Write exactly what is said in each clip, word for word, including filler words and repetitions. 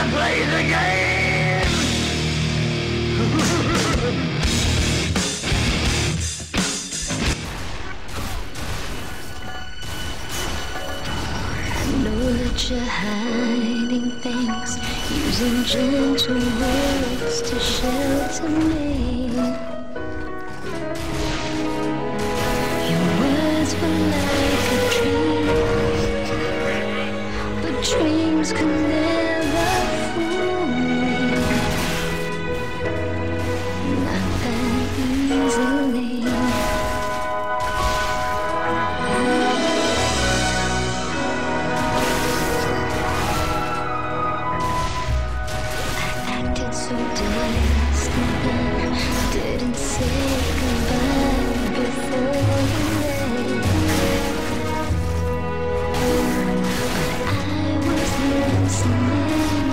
to play the game. I know that you're hiding things, using gentle words to shelter me. Your words were like a dream, but dreams could never fool me. Not that easily. So distant, didn't say goodbye before you left. But I was listening.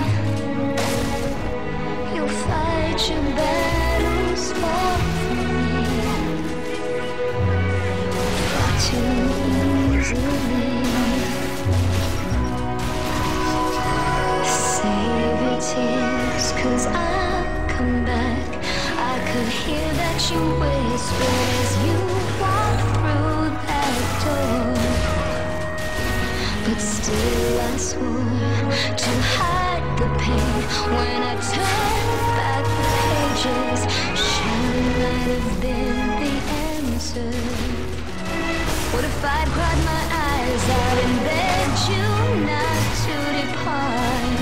You'll fight your battles far from me, far too easily. Save your tears, 'cause I'll come back. I could hear that you whispered as you walked through that door. But still I swore to hide the pain. When I turned back the pages, shadow might have been the answer. What if I'd cried my eyes out and begged you not to depart?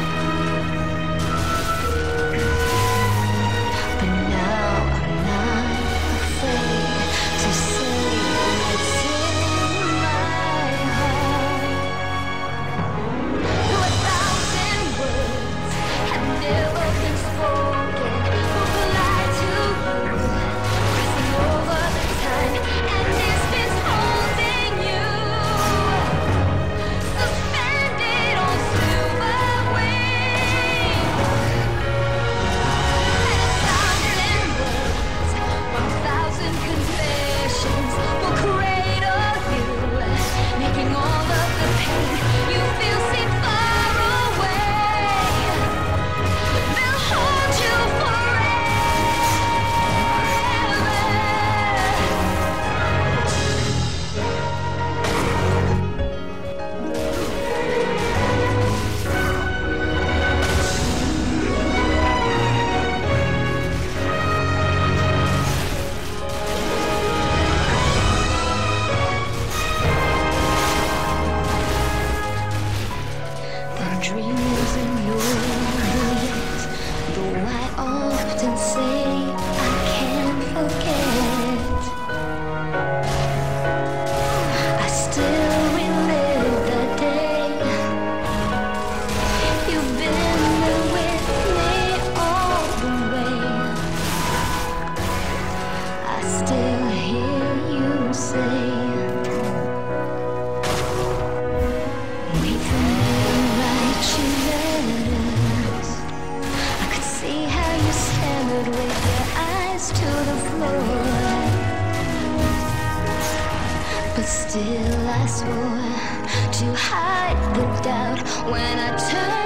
Dreams in your brilliance, though I often say I can't forget. I still relive that day. You've been there with me all the way. I still hear you say, wait for me. With your eyes to the floor, but still I swore to hide the doubt when I turned.